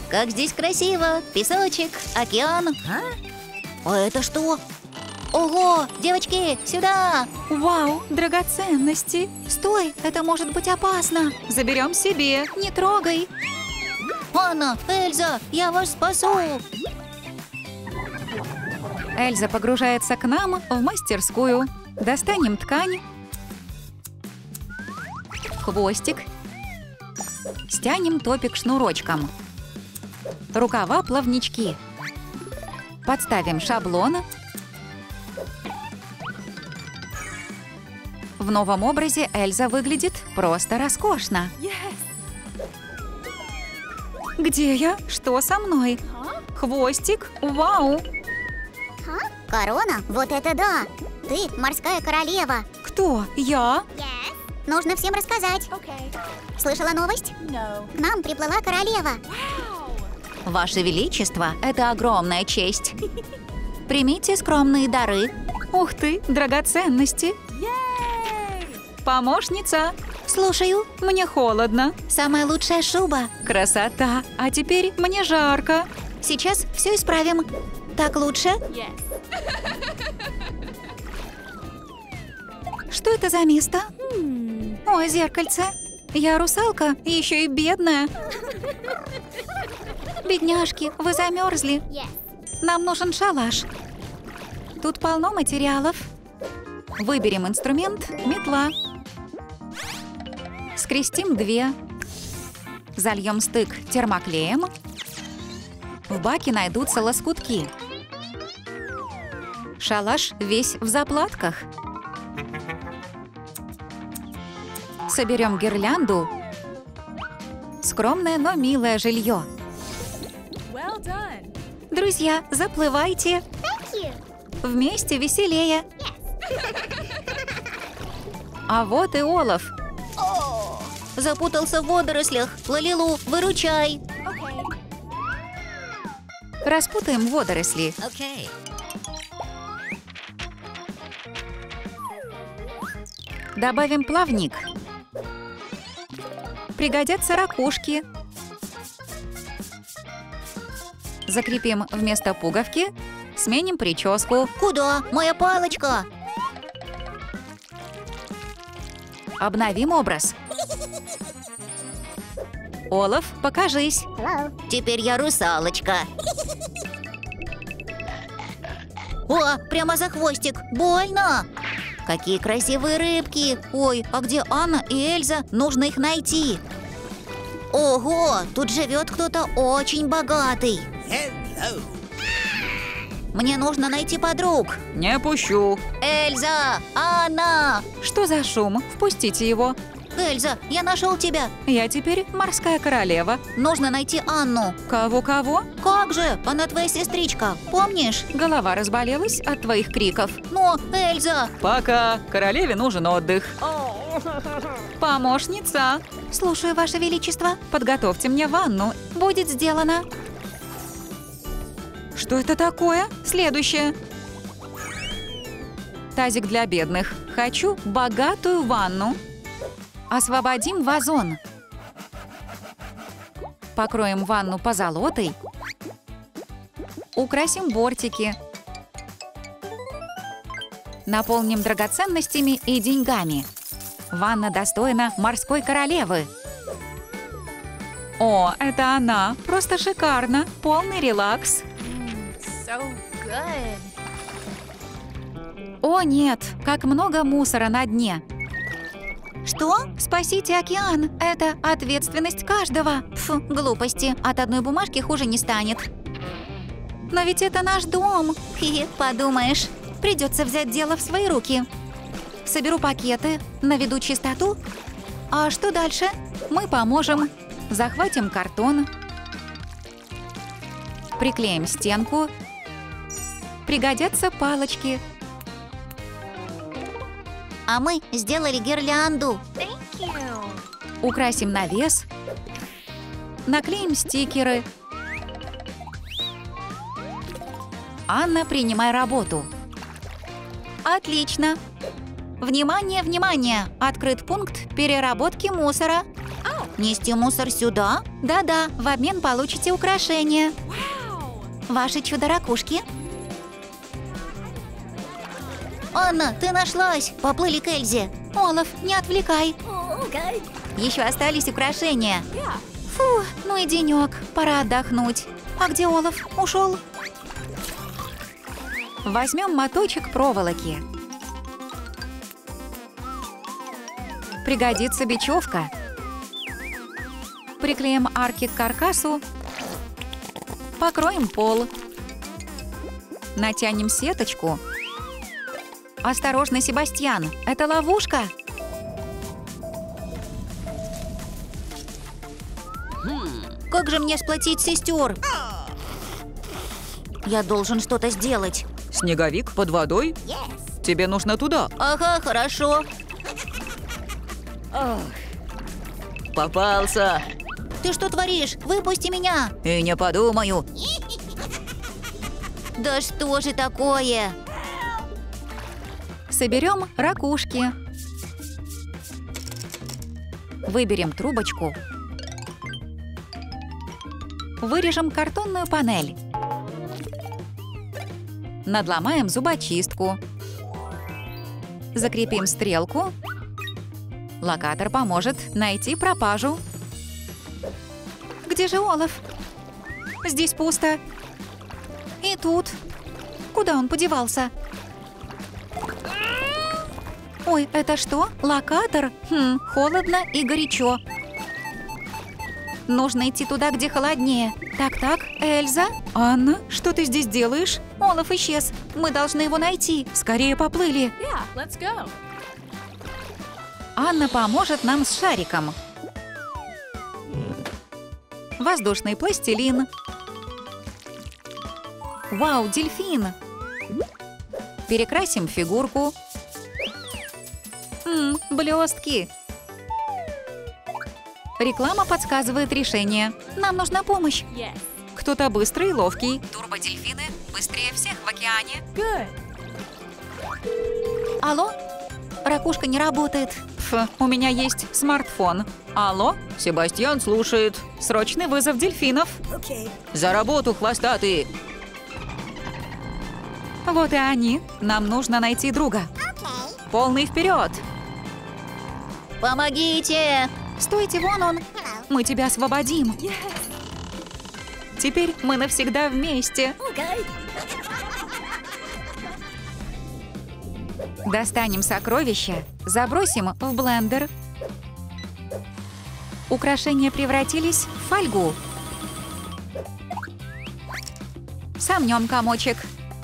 Как здесь красиво! Песочек, океан. А это что? Ого! Девочки, сюда! Вау, драгоценности! Стой, это может быть опасно! Заберем себе, не трогай! Анна, Эльза, я вас спасу! Эльза погружается к нам в мастерскую. Достанем ткань, хвостик, стянем топик шнурочком, рукава плавнички, подставим шаблон. В новом образе Эльза выглядит просто роскошно. Где я? Что со мной? Хвостик? Вау! Корона? Вот это да! Ты морская королева. Кто? Я? Нужно всем рассказать. Слышала новость? К нам приплыла королева. Ваше Величество, это огромная честь. Примите скромные дары. Ух ты, драгоценности! Помощница! Слушаю. Мне холодно. Самая лучшая шуба. Красота! А теперь мне жарко. Сейчас все исправим. Так лучше? Что это за место? О, зеркальце. Я русалка, еще и бедная. Бедняжки, вы замерзли. Нам нужен шалаш. Тут полно материалов. Выберем инструмент метла. Скрестим 2. Зальем стык термоклеем. В баке найдутся лоскутки. Шалаш весь в заплатках. Соберем гирлянду. Скромное, но милое жилье. Друзья, заплывайте. Вместе веселее. А вот и олов. Запутался в водорослях. Лалилу, выручай. Распутаем водоросли. Добавим плавник. Пригодятся ракушки. Закрепим вместо пуговки. Сменим прическу. Куда? Моя палочка. Обновим образ. Олаф, покажись. Теперь я русалочка. О, прямо за хвостик. Больно. Какие красивые рыбки. Ой, а где Анна и Эльза? Нужно их найти. Ого, тут живет кто-то очень богатый. Мне нужно найти подруг. Не пущу. Эльза, Анна. Что за шум? Впустите его. Эльза, я нашел тебя. Я теперь морская королева. Нужно найти Анну. Кого-кого? Как же? Она твоя сестричка, помнишь? Голова разболелась от твоих криков. Но, Эльза! Пока. Королеве нужен отдых. Помощница. Слушаю, Ваше Величество. Подготовьте мне ванну. Будет сделано. Что это такое? Следующее. Тазик для бедных. Хочу богатую ванну. Освободим вазон. Покроем ванну позолотой. Украсим бортики. Наполним драгоценностями и деньгами. Ванна достойна морской королевы. О, это она. Просто шикарно. Полный релакс. О, нет, как много мусора на дне. Что? Спасите океан. Это ответственность каждого. Фу, глупости. От одной бумажки хуже не станет. Но ведь это наш дом. Хе-хе, подумаешь. Придется взять дело в свои руки. Соберу пакеты, наведу чистоту. А что дальше? Мы поможем. Захватим картон. Приклеим стенку. Пригодятся палочки. А мы сделали гирлянду. Украсим навес. Наклеим стикеры. Анна, принимай работу. Отлично. Внимание, внимание! Открыт пункт переработки мусора. Нести мусор сюда? Да-да, в обмен получите украшения. Ваши чудо-ракушки. Анна, ты нашлась! Поплыли к Эльзе. Олаф, не отвлекай. Еще остались украшения. Фу, ну и денек, пора отдохнуть. А где Олаф? Ушел? Возьмем моточек проволоки. Пригодится бечевка. Приклеим арки к каркасу. Покроем пол. Натянем сеточку. Осторожно, Себастьян, это ловушка. Как же мне сплотить сестер? Я должен что-то сделать. Снеговик под водой? Тебе нужно туда. Ага, хорошо. Попался. Ты что творишь? Выпусти меня. И не подумаю. Да что же такое? Соберем ракушки. Выберем трубочку. Вырежем картонную панель. Надломаем зубочистку. Закрепим стрелку. Локатор поможет найти пропажу. Где же Олаф? Здесь пусто. И тут. Куда он подевался? Ой, это что? Локатор? Холодно и горячо. Нужно идти туда, где холоднее. Так, Эльза? Анна, что ты здесь делаешь? Олаф исчез. Мы должны его найти. Скорее поплыли. Let's go. Анна поможет нам с шариком. Воздушный пластилин. Вау, дельфин! Перекрасим фигурку. Блестки. Реклама подсказывает решение. Нам нужна помощь. Yes. Кто-то быстрый и ловкий. Турбодельфины быстрее всех в океане. Good. Алло? Ракушка не работает. У меня есть смартфон. Алло? Себастьян слушает. Срочный вызов дельфинов. За работу, хвостатые. Вот и они. Нам нужно найти друга. Полный вперед! Помогите! Стойте, вон он. Мы тебя освободим. Теперь мы навсегда вместе. Достанем сокровища, забросим в блендер. Украшения превратились в фольгу. Сомнем комочек.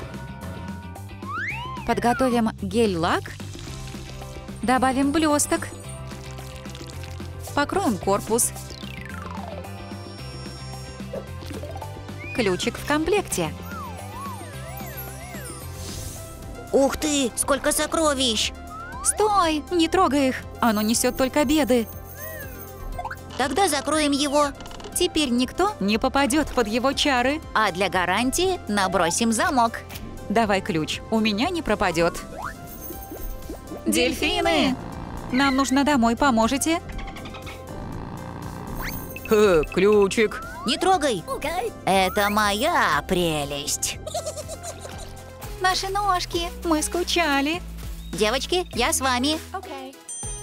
Подготовим гель-лак. Добавим блесток. Покроем корпус. Ключик в комплекте. Ух ты, сколько сокровищ! Стой! Не трогай их! Оно несет только беды. Тогда закроем его. Теперь никто не попадет под его чары. А для гарантии набросим замок. Давай ключ, у меня не пропадет. Дельфины! Нам нужно домой, поможете? Ключик. Не трогай. Это моя прелесть. Наши ножки, мы скучали. Девочки, я с вами. Okay.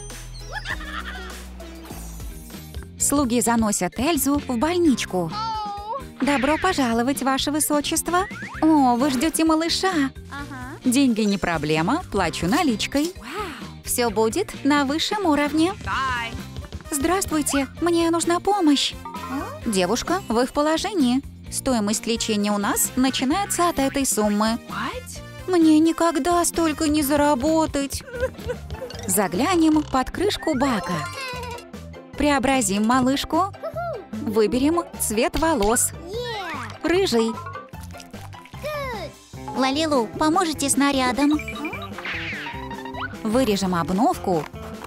Слуги заносят Эльзу в больничку. Добро пожаловать, ваше высочество. О, вы ждете малыша. Деньги не проблема, плачу наличкой. Все будет на высшем уровне. Здравствуйте, мне нужна помощь. Девушка, вы в положении. Стоимость лечения у нас начинается от этой суммы. Мне никогда столько не заработать. Заглянем под крышку бака. Преобразим малышку. Выберем цвет волос. Рыжий. Лалилу, поможете с нарядом? Вырежем обновку.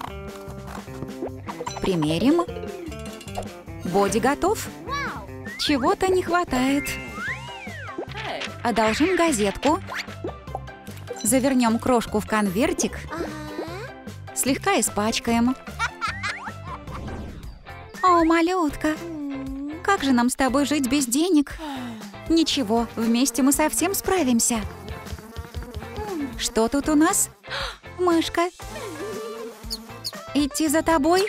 Примерим. Боди готов. Чего-то не хватает. Одолжим газетку. Завернем крошку в конвертик. Слегка испачкаем. О, малютка, как же нам с тобой жить без денег? Ничего, вместе мы совсем справимся. Что тут у нас? Мышка. Идти за тобой?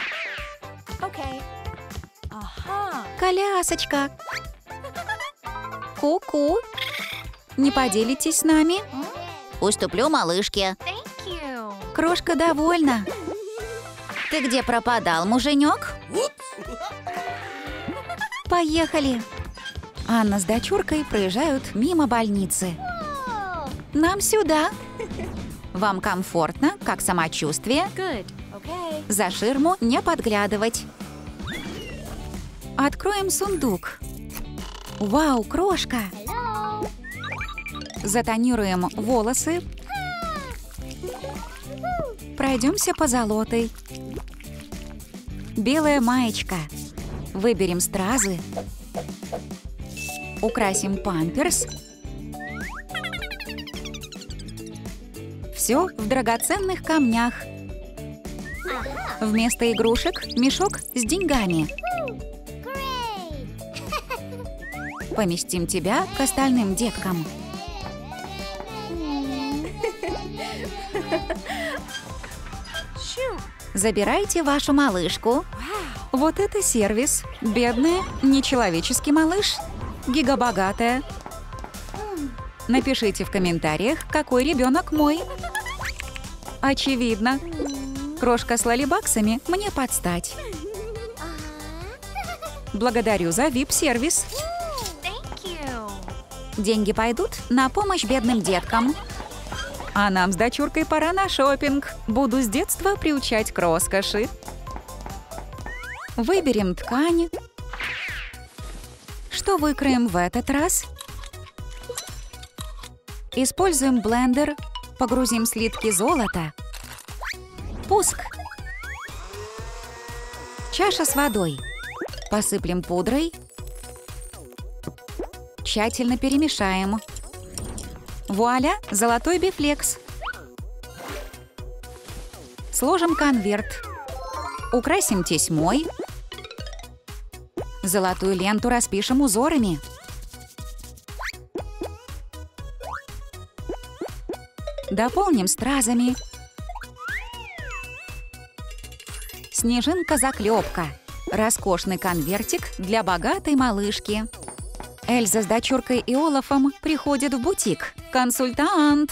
Колясочка. Ку-ку. Не поделитесь с нами? Уступлю малышке. Крошка довольна. Ты где пропадал, муженек? Поехали. Анна с дочуркой проезжают мимо больницы. Нам сюда. Вам комфортно? Как самочувствие? За ширму не подглядывать. Откроем сундук. Вау, крошка! Затонируем волосы. Пройдемся по золотой. Белая маечка. Выберем стразы. Украсим памперс. Все в драгоценных камнях. Вместо игрушек мешок с деньгами. Поместим тебя к остальным деткам. Забирайте вашу малышку. Вот это сервис. Бедная, нечеловеческий малыш. Гигабогатая. Напишите в комментариях, какой ребенок мой. Очевидно. Крошка с лолибаксами мне подстать. Благодарю за VIP-сервис. Деньги пойдут на помощь бедным деткам. А нам с дочуркой пора на шопинг. Буду с детства приучать к роскоши. Выберем ткань. Что выкроем в этот раз? Используем блендер. Погрузим слитки золота. Пуск. Чаша с водой. Посыплем пудрой. Тщательно перемешаем. Вуаля, золотой бифлекс. Сложим конверт. Украсим тесьмой. Золотую ленту распишем узорами. Дополним стразами. Снежинка-заклепка. Роскошный конвертик для богатой малышки. Эльза с дочуркой и Олафом приходят в бутик. Консультант.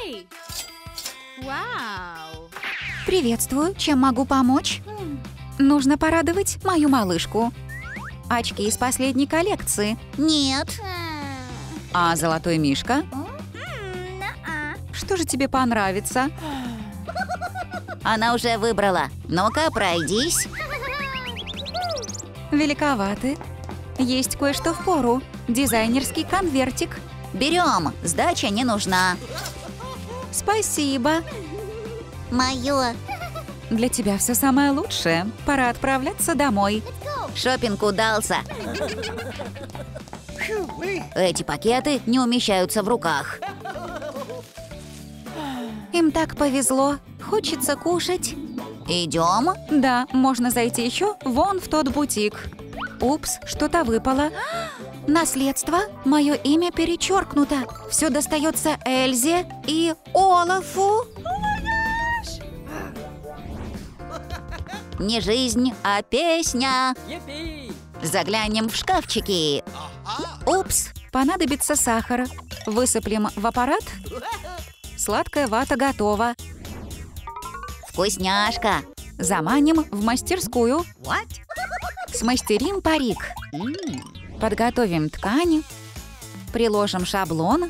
Приветствую. Чем могу помочь? Нужно порадовать мою малышку. Очки из последней коллекции. Нет. А золотой мишка? Что же тебе понравится? Она уже выбрала. Ну-ка, пройдись. Великоваты. Есть кое-что впору. Дизайнерский конвертик. Берем. Сдача не нужна. Спасибо. Мое. Для тебя все самое лучшее. Пора отправляться домой. Шопинг удался. Эти пакеты не умещаются в руках. Им так повезло. Хочется кушать. Идем. Да, можно зайти еще вон в тот бутик. Упс, что-то выпало. Наследство. Мое имя перечеркнуто. Все достается Эльзе и Олафу. Не жизнь, а песня. Заглянем в шкафчики. Упс. Понадобится сахар. Высыплем в аппарат. Сладкая вата готова. Вкусняшка. Заманим в мастерскую. Смастерим парик. Подготовим ткань. Приложим шаблон.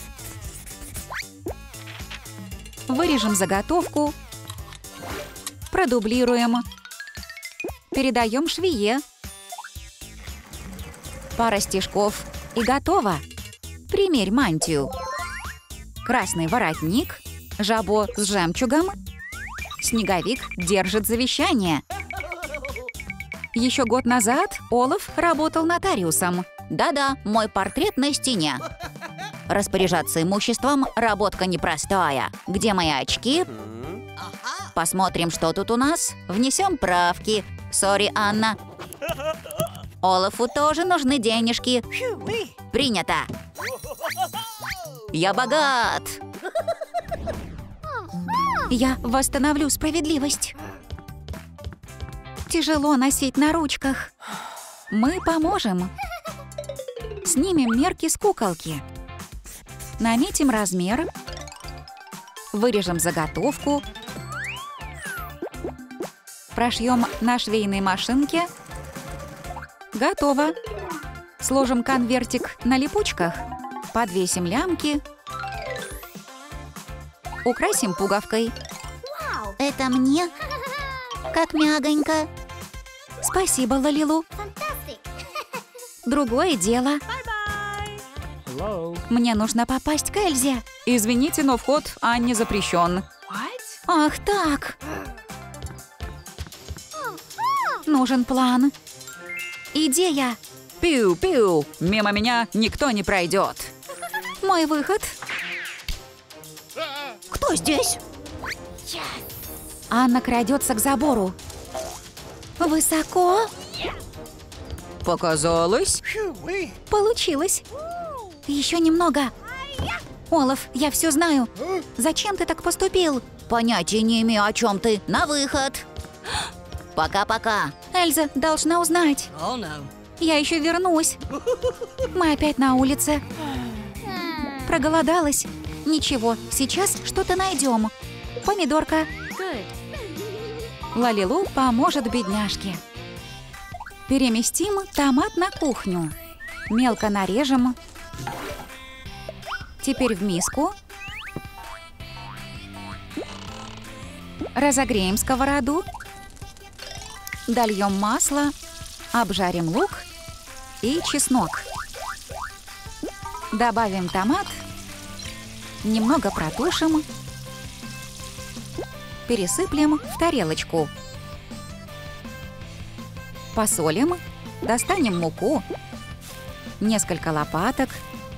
Вырежем заготовку. Продублируем. Передаем швее. Пара стежков и готово. Примерь мантию. Красный воротник. Жабо с жемчугом. Снеговик держит завещание. Еще год назад Олаф работал нотариусом. Да-да, мой портрет на стене. Распоряжаться имуществом – работка непростая. Где мои очки? Посмотрим, что тут у нас. Внесем правки. Сори, Анна. Олафу тоже нужны денежки. Принято. Я богат. Я восстановлю справедливость. Тяжело носить на ручках. Мы поможем. Снимем мерки с куколки. Наметим размер. Вырежем заготовку. Прошьем на швейной машинке. Готово. Сложим конвертик на липучках. Подвесим лямки. Украсим пуговкой. Это мне? Как мягонько. Спасибо, Лалилу. Другое дело. Мне нужно попасть к Эльзе. Извините, но вход Анне запрещен. Ах так. Нужен план. Идея. Пиу-пиу, мимо меня никто не пройдет. Мой выход. Кто здесь? Анна крадется к забору. Высоко. Показалось? Получилось. Еще немного. Олаф, я все знаю. Зачем ты так поступил? Понятия не имею, о чем ты. На выход. Пока-пока. Эльза должна узнать. Я еще вернусь. Мы опять на улице. Проголодалась. Ничего, сейчас что-то найдем. Помидорка. Лалилу поможет бедняжке. Переместим томат на кухню. Мелко нарежем. Теперь в миску. Разогреем сковороду. Дольем масло. Обжарим лук и чеснок. Добавим томат. Немного протушим. Пересыплем в тарелочку. Посолим. Достанем муку. Несколько лопаток.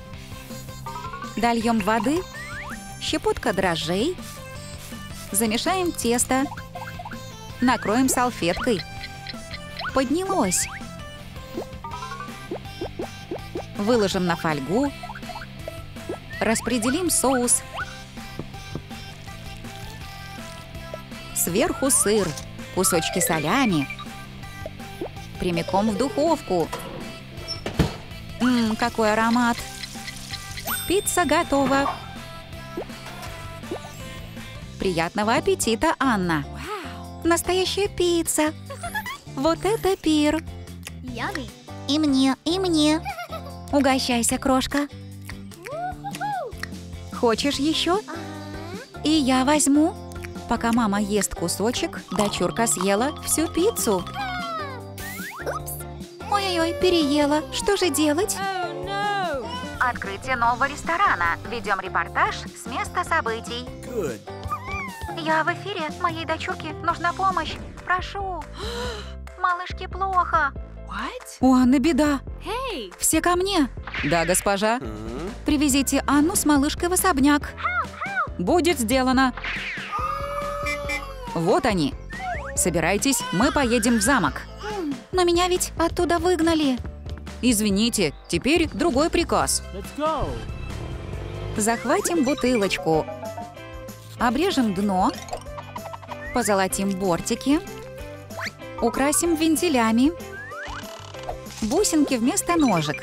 Дольем воды. Щепотка дрожжей. Замешаем тесто. Накроем салфеткой. Поднялось. Выложим на фольгу. Распределим соус. Сверху сыр, кусочки солями. Прямиком в духовку. Какой аромат! Пицца готова. Приятного аппетита, Анна! Настоящая пицца! Вот это пир! И мне, и мне. Угощайся, крошка. Хочешь еще? И я возьму. Пока мама ест кусочек, дочурка съела всю пиццу. Ой-ой-ой, переела. Что же делать? Открытие нового ресторана. Ведем репортаж с места событий. Я в эфире. Моей дочурке нужна помощь. Прошу. Малышке плохо. У Анны беда. Все ко мне. Да, госпожа. Привезите Анну с малышкой в особняк. Будет сделано. Вот они. Собирайтесь, мы поедем в замок. Но меня ведь оттуда выгнали. Извините, теперь другой приказ. Захватим бутылочку. Обрежем дно. Позолотим бортики. Украсим вентилями. Бусинки вместо ножек.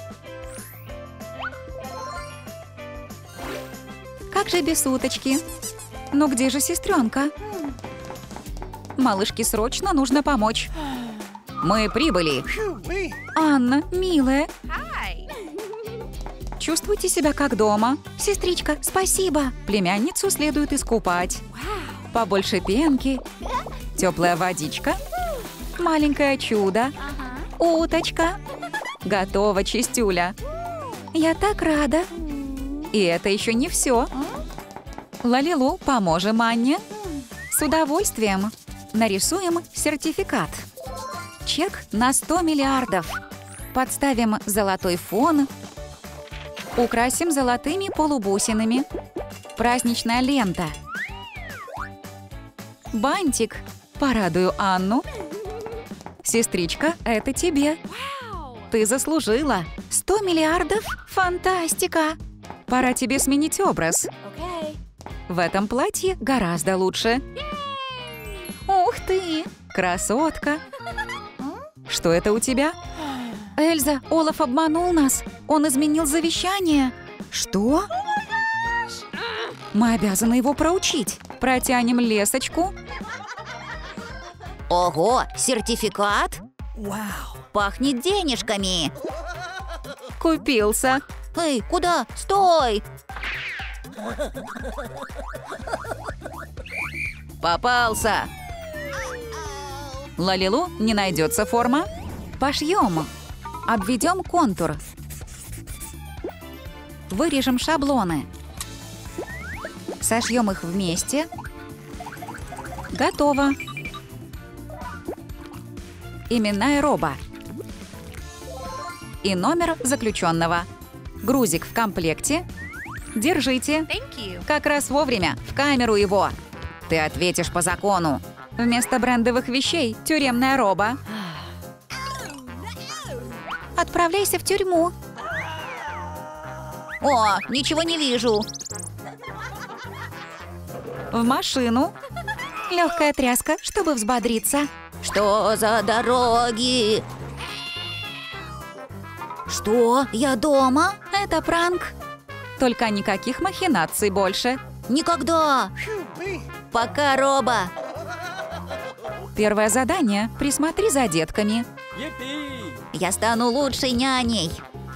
Как же без уточки? Но где же сестренка? Малышке срочно нужно помочь. Мы прибыли. Анна, милая. Чувствуйте себя как дома. Сестричка, спасибо. Племянницу следует искупать. Побольше пенки. Теплая водичка. Маленькое чудо. Уточка. Готово, чистюля. Я так рада. И это еще не все. Лалилу, поможем Анне. С удовольствием. Нарисуем сертификат. Чек на 100 миллиардов. Подставим золотой фон. Украсим золотыми полубусинами. Праздничная лента. Бантик. Порадую Анну. Сестричка, это тебе. Ты заслужила. 100 миллиардов? Фантастика! Пора тебе сменить образ. В этом платье гораздо лучше. Ух ты! Красотка! Что это у тебя? Эльза, Олаф обманул нас. Он изменил завещание. Что? Мы обязаны его проучить. Протянем лесочку. Ого, сертификат? Пахнет денежками. Купился. Эй, куда? Стой! Попался! Лалилу, не найдется форма. Пошьем. Обведем контур. Вырежем шаблоны. Сошьем их вместе. Готово. Именная роба. И номер заключенного. Грузик в комплекте. Держите. Как раз вовремя. В камеру его. Ты ответишь по закону. Вместо брендовых вещей – тюремная роба. Отправляйся в тюрьму. О, ничего не вижу. В машину. Легкая тряска, чтобы взбодриться. Что за дороги? Что? Я дома? Это пранк. Только никаких махинаций больше. Никогда. Пока, Роба. Первое задание – присмотри за детками. Я стану лучшей няней.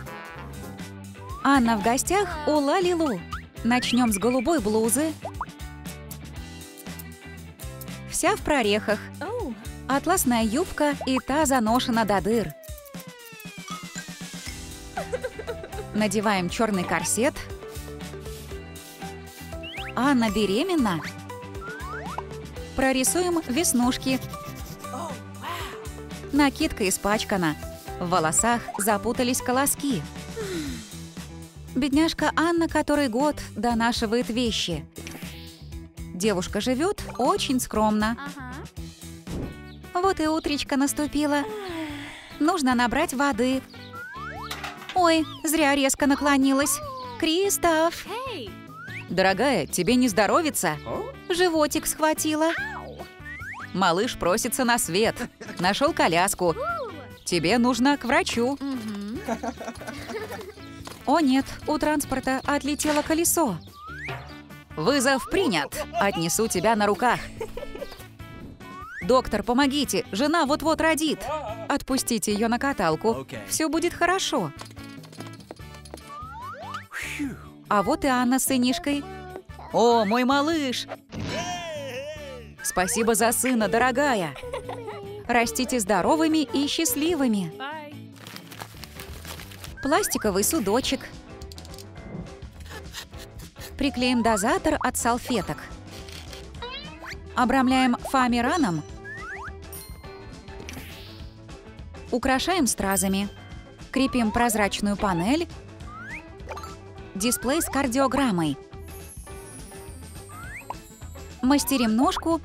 Анна в гостях у Лалилу. Начнем с голубой блузы. Вся в прорехах. Атласная юбка и та заношена до дыр. Надеваем черный корсет. Анна беременна. Прорисуем веснушки. Накидка испачкана. В волосах запутались колоски. Бедняжка Анна который год донашивает вещи. Девушка живет очень скромно. Вот и утречко наступило. Нужно набрать воды. Ой, зря резко наклонилась. Кристоф! Дорогая, тебе не здоровится? Животик схватила. Малыш просится на свет. Нашел коляску. Тебе нужно к врачу. О нет, у транспорта отлетело колесо. Вызов принят. Отнесу тебя на руках. Доктор, помогите, жена вот-вот родит. Отпустите ее на каталку. Все будет хорошо. А вот и Анна с сынишкой. О, мой малыш! Спасибо за сына, дорогая. Растите здоровыми и счастливыми. Пластиковый судочек. Приклеим дозатор от салфеток. Обрамляем фоамираном. Украшаем стразами. Крепим прозрачную панель. Дисплей с кардиограммой. Мастерим ножку.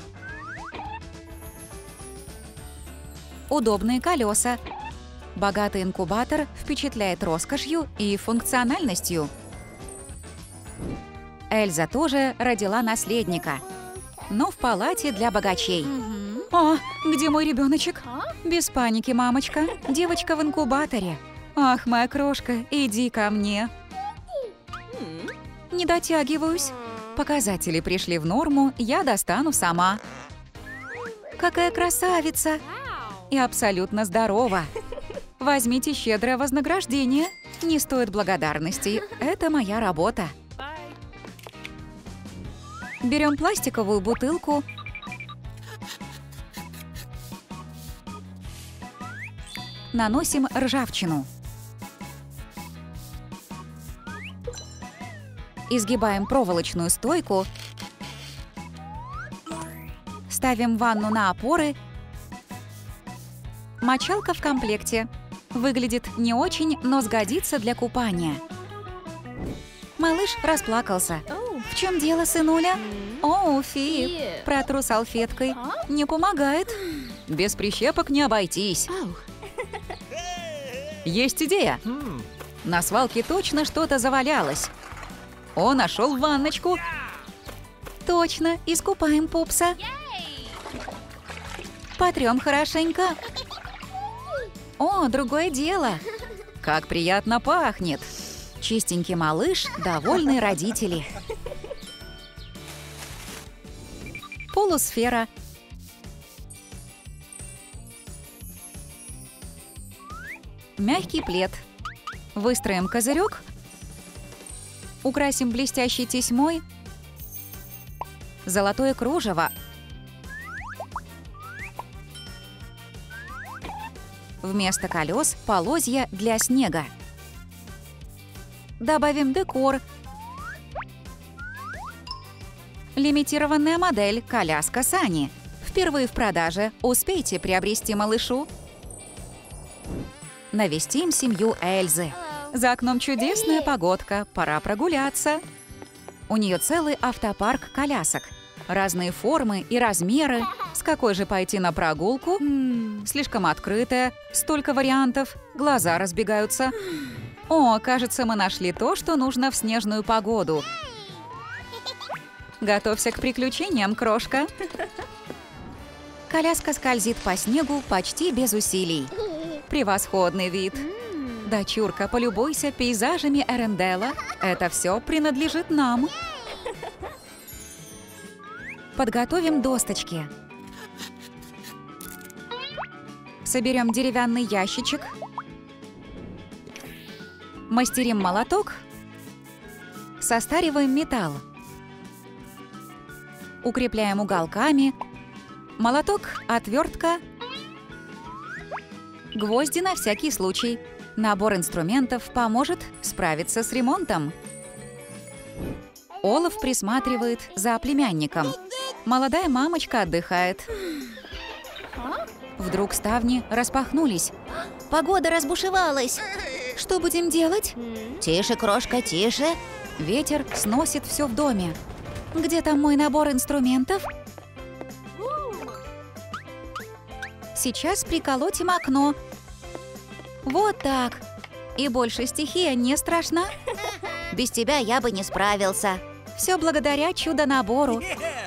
Удобные колеса. Богатый инкубатор впечатляет роскошью и функциональностью. Эльза тоже родила наследника, но в палате для богачей. О, где мой ребеночек? Без паники, мамочка. Девочка в инкубаторе. Ах, моя крошка, иди ко мне. Не дотягиваюсь. Показатели пришли в норму, я достану сама. Какая красавица! И абсолютно здорова. Возьмите щедрое вознаграждение. Не стоит благодарности. Это моя работа. Берем пластиковую бутылку. Наносим ржавчину. Изгибаем проволочную стойку. Ставим ванну на опоры. Мочалка в комплекте. Выглядит не очень, но сгодится для купания. Малыш расплакался. В чем дело, сынуля? О, Фи, протру салфеткой. Не помогает. Без прищепок не обойтись. Есть идея. На свалке точно что-то завалялось. О, нашел ванночку. Точно, искупаем пупса. Потрем хорошенько. О, другое дело. Как приятно пахнет. Чистенький малыш, довольные родители. Полусфера. Мягкий плед. Выстроим козырек. Украсим блестящей тесьмой. Золотое кружево. Вместо колес полозья для снега. Добавим декор. Лимитированная модель «Коляска Сани». Впервые в продаже. Успейте приобрести малышу. Навестим семью Эльзы. За окном чудесная погодка, пора прогуляться. У нее целый автопарк колясок. Разные формы и размеры. С какой же пойти на прогулку? Слишком открытая, столько вариантов, глаза разбегаются. О, кажется, мы нашли то, что нужно в снежную погоду. Готовься к приключениям, крошка. Коляска скользит по снегу почти без усилий. Превосходный вид. Дочурка, полюбуйся пейзажами Эренделла. Это все принадлежит нам. Подготовим досточки. Соберем деревянный ящичек. Мастерим молоток. Состариваем металл. Укрепляем уголками. Молоток, отвертка. Гвозди на всякий случай. Набор инструментов поможет справиться с ремонтом. Олаф присматривает за племянником. Молодая мамочка отдыхает. Вдруг ставни распахнулись. Погода разбушевалась. Что будем делать? Тише, крошка, тише. Ветер сносит все в доме. Где там мой набор инструментов? Сейчас приколотим окно. Вот так. И больше стихия не страшна. Без тебя я бы не справился. Все благодаря чудо-набору.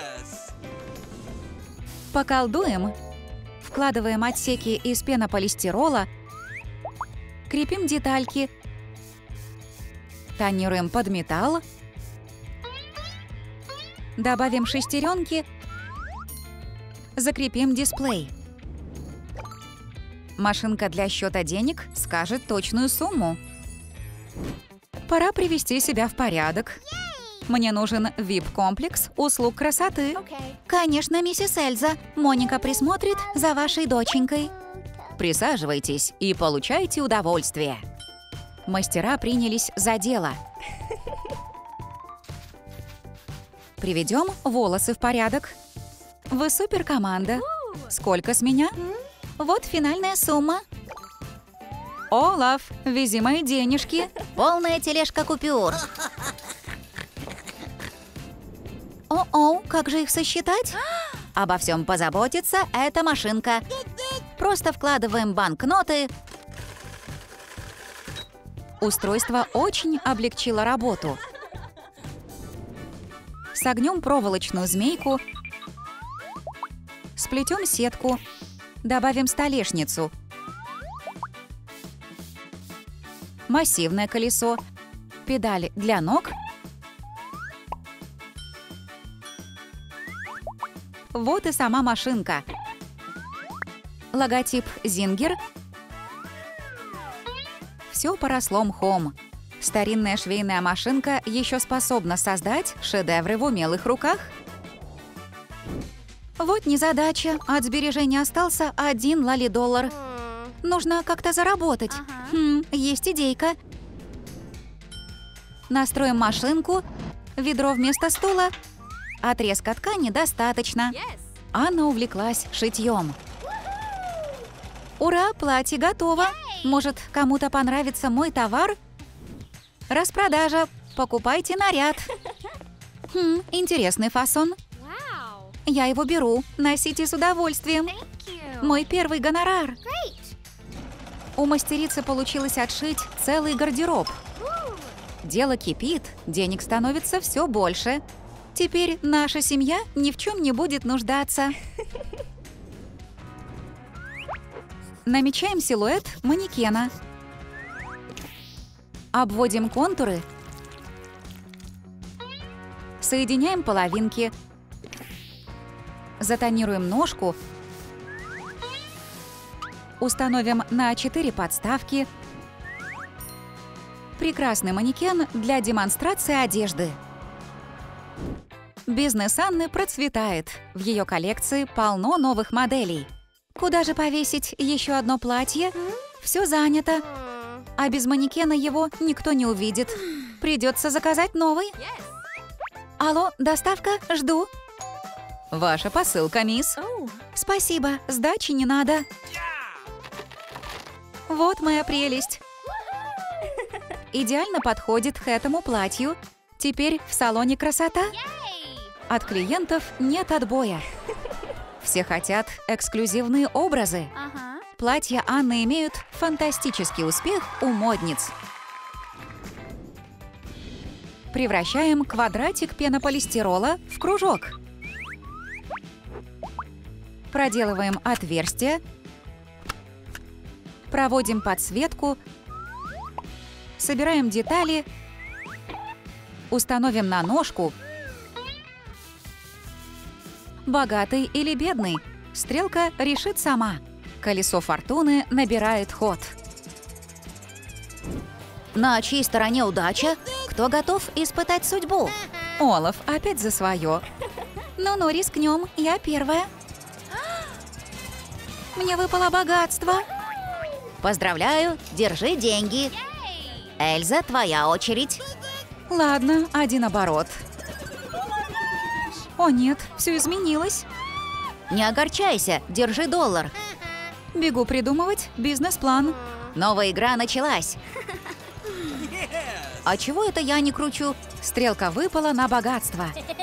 Поколдуем. Вкладываем отсеки из пенополистирола. Крепим детальки. Тонируем под металл. Добавим шестеренки. Закрепим дисплей. Машинка для счета денег скажет точную сумму. Пора привести себя в порядок. Мне нужен VIP-комплекс услуг красоты. Конечно, миссис Эльза. Моника присмотрит за вашей доченькой. Присаживайтесь и получайте удовольствие. Мастера принялись за дело. Приведем волосы в порядок. Вы суперкоманда. Сколько с меня? Вот финальная сумма. Олаф, вези мои денежки. Полная тележка купюр. О-о, как же их сосчитать? Обо всем позаботится эта машинка. Просто вкладываем банкноты. Устройство очень облегчило работу. Согнем проволочную змейку. Сплетем сетку. Добавим столешницу. Массивное колесо. Педаль для ног. Вот и сама машинка. Логотип Зингер. Все поросло мхом. Старинная швейная машинка еще способна создать шедевры в умелых руках. Вот незадача. От сбережения остался 1 лали-доллар. Нужно как-то заработать. Есть идейка. Настроим машинку. Ведро вместо стула. Отрезка ткани достаточно. Анна увлеклась шитьем. Ура, платье готово. Может, кому-то понравится мой товар? Распродажа. Покупайте наряд. Интересный фасон. Я его беру. Носите с удовольствием. Мой первый гонорар. У мастерицы получилось отшить целый гардероб. Дело кипит, денег становится все больше. Теперь наша семья ни в чем не будет нуждаться. Намечаем силуэт манекена. Обводим контуры. Соединяем половинки. Затонируем ножку. Установим на 4 подставки. Прекрасный манекен для демонстрации одежды. Бизнес Анны процветает. В ее коллекции полно новых моделей. Куда же повесить еще одно платье? Все занято. А без манекена его никто не увидит. Придется заказать новый. Алло, доставка, жду. Ваша посылка, мисс. Спасибо, сдачи не надо. Вот моя прелесть. Идеально подходит к этому платью. Теперь в салоне красота. От клиентов нет отбоя. Все хотят эксклюзивные образы. Платья Анны имеют фантастический успех у модниц. Превращаем квадратик пенополистирола в кружок. Проделываем отверстие. Проводим подсветку. Собираем детали. Установим на ножку. Богатый или бедный? Стрелка решит сама. Колесо фортуны набирает ход. На чьей стороне удача? Кто готов испытать судьбу? Олаф опять за свое. Ну-ну, рискнем. Я первая. Мне выпало богатство. Поздравляю, держи деньги. Эльза, твоя очередь. Ладно, один оборот. О нет, все изменилось. Не огорчайся, держи $1. Бегу придумывать бизнес-план. Новая игра началась. А чего это я не кручу? Стрелка выпала на богатство.